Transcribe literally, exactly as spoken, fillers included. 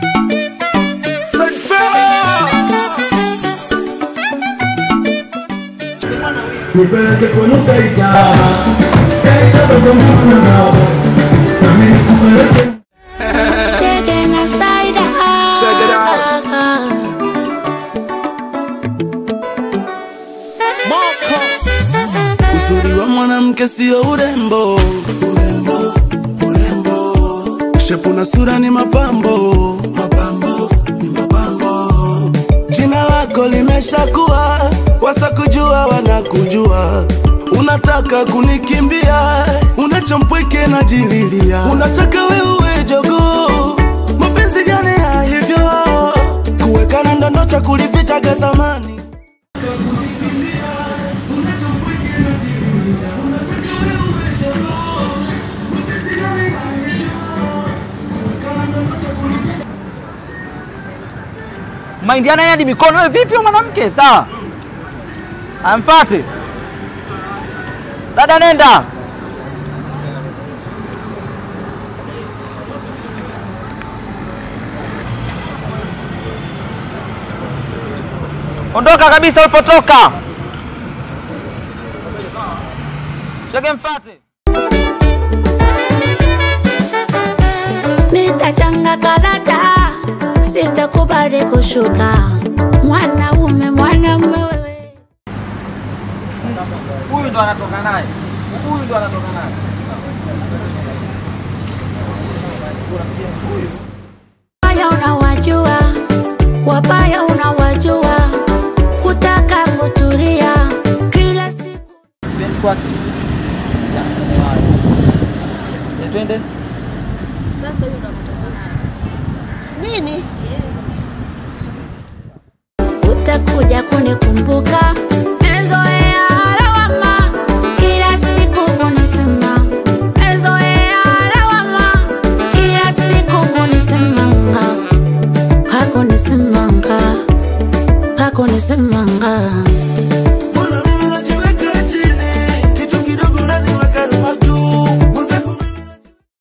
Nipeleke kwenu Kaitaba, Kaitaba kwa mama na baba, na mimi nikupeleke. Check it outside out. Check it out. Moko. Uzuri wa mwanamke sio urembo, urembo, urembo. Shepu na sura ni mapambo, mapambo, ni mapambo. Jina lako limeshakuwa, wasa kujua wanakujua. Unataka kunikimbia, unachompweke na jililia. Unataka wewe jogoo, mapenzi gani ya hivyo? Kuwekana ndondo cha kulipita gazamani. Maindiana hadi mikono wewe vipi mwanamke? Sawa. Amfuate. Dada nenda. Ondoka kabisa ulipotoka. Chege mfuate. Nitachanga karata, sitakubali kushuka. Mwanaume, mwanaume wewe. Huyu ndo anatoka naye. Huyu ndo anatoka naye. Wabaya unawajua, wabaya unawajua. Kutaka kutulia kila siku. Twende kwake. Ya twende. Sasa huyu ndo anatoka naye. Nini? Utakuja kunikumbuka. Mezoea lawama, kila siku unisema. Mezoea lawama, kila siku unisemanga. Hakunisemanga, hakunisemanga.